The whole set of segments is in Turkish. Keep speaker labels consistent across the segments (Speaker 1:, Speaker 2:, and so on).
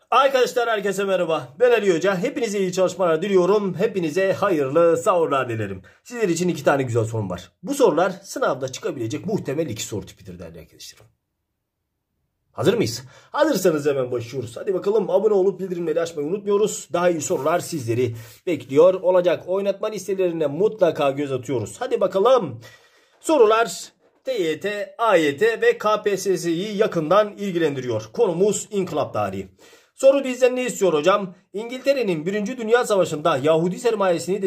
Speaker 1: Arkadaşlar herkese merhaba. Ben Ali Hoca. Hepinize iyi çalışmalar diliyorum. Hepinize hayırlı sahurlar dilerim. Sizler için 2 tane güzel sorum var. Bu sorular sınavda çıkabilecek muhtemel 2 soru tipidir değerli arkadaşlarım. Hazır mıyız? Hazırsanız hemen başlıyoruz. Hadi bakalım, abone olup bildirimleri açmayı unutmuyoruz. Daha iyi sorular sizleri bekliyor olacak. Oynatma listelerine mutlaka göz atıyoruz. Hadi bakalım. Sorular TYT, AYT ve KPSS'yi yakından ilgilendiriyor. Konumuz inkılap tarihi. Soru bizden ne istiyor hocam? İngiltere'nin 1. Dünya Savaşı'nda Yahudi sermayesinin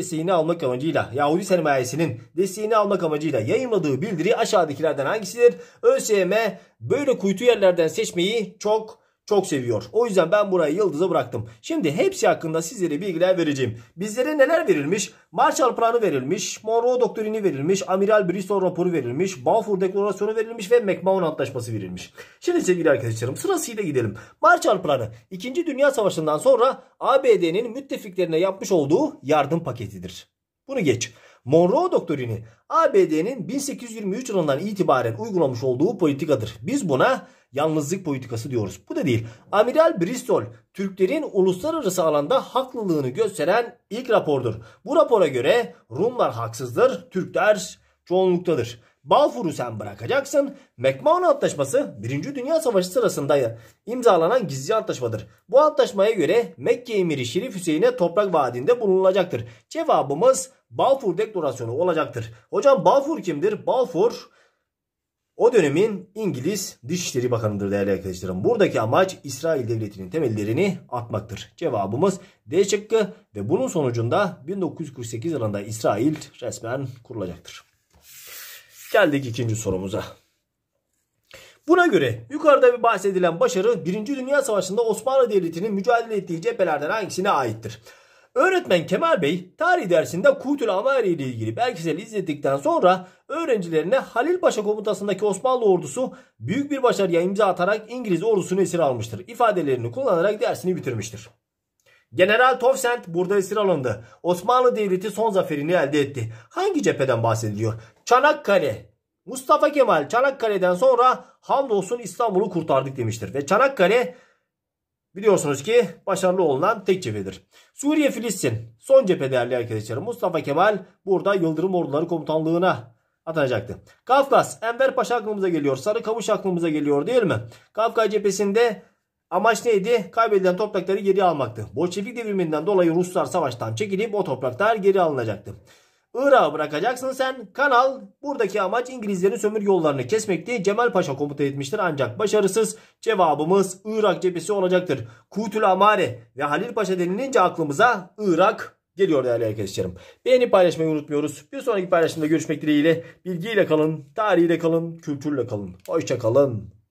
Speaker 1: desteğini almak amacıyla yayımladığı bildiri aşağıdakilerden hangisidir? ÖSYM böyle kuytu yerlerden seçmeyi çok seviyor. O yüzden ben burayı yıldıza bıraktım. Şimdi hepsi hakkında sizlere bilgiler vereceğim. Bizlere neler verilmiş? Marshall Planı verilmiş, Monroe Doktrini verilmiş, Amiral Bristol raporu verilmiş, Balfour Deklarasyonu verilmiş ve McMahon Antlaşması verilmiş. Şimdi sevgili arkadaşlarım, sırasıyla gidelim. Marshall Planı 2. Dünya Savaşı'ndan sonra ABD'nin müttefiklerine yapmış olduğu yardım paketidir. Bunu geç. Monroe Doktrini ABD'nin 1823 yılından itibaren uygulamış olduğu politikadır. Biz buna yalnızlık politikası diyoruz. Bu da değil. Amiral Bristol Türklerin uluslararası alanda haklılığını gösteren ilk rapordur. Bu rapora göre Rumlar haksızdır, Türkler çoğunluktadır. Balfour'u sen bırakacaksın. McMahon Antlaşması 1. Dünya Savaşı sırasında imzalanan gizli antlaşmadır. Bu antlaşmaya göre Mekke Emiri Şerif Hüseyin'e toprak vaadinde bulunulacaktır. Cevabımız Balfour Deklarasyonu olacaktır. Hocam Balfour kimdir? Balfour o dönemin İngiliz Dışişleri Bakanı'dır değerli arkadaşlarım. Buradaki amaç İsrail Devleti'nin temellerini atmaktır. Cevabımız D şıkkı ve bunun sonucunda 1948 yılında İsrail resmen kurulacaktır. Geldik ikinci sorumuza. Buna göre yukarıda bahsedilen başarı 1. Dünya Savaşı'nda Osmanlı Devleti'nin mücadele ettiği cephelerden hangisine aittir? Öğretmen Kemal Bey tarih dersinde Kuytul Amari ile ilgili belgeseli izledikten sonra öğrencilerine Halil Paşa komutasındaki Osmanlı ordusu büyük bir başarıya imza atarak İngiliz ordusunu esir almıştır ifadelerini kullanarak dersini bitirmiştir. General Townshend burada esir alındı. Osmanlı Devleti son zaferini elde etti. Hangi cepheden bahsediliyor? Çanakkale. Mustafa Kemal Çanakkale'den sonra hamdolsun İstanbul'u kurtardık demiştir. Ve Çanakkale biliyorsunuz ki başarılı olunan tek cephedir. Suriye Filistin son cephe değerli arkadaşlarım. Mustafa Kemal burada Yıldırım Orduları Komutanlığı'na atanacaktı. Kafkas, Enver Paşa aklımıza geliyor. Sarıkamış aklımıza geliyor değil mi? Kafkas cephesinde amaç neydi? Kaybedilen toprakları geri almaktı. Bolşevik devriminden dolayı Ruslar savaştan çekilip o topraklar geri alınacaktı. Irak'ı bırakacaksın sen. Kanal buradaki amaç İngilizlerin sömürge yollarını kesmekti. Cemal Paşa komuta etmiştir ancak başarısız. Cevabımız Irak cephesi olacaktır. Kuytul Amare ve Halil Paşa denilince aklımıza Irak geliyor değerli arkadaşlarım. Beğenip paylaşmayı unutmuyoruz. Bir sonraki paylaşımda görüşmek dileğiyle. Bilgiyle kalın, tarihiyle kalın, kültürle kalın. Hoşça kalın.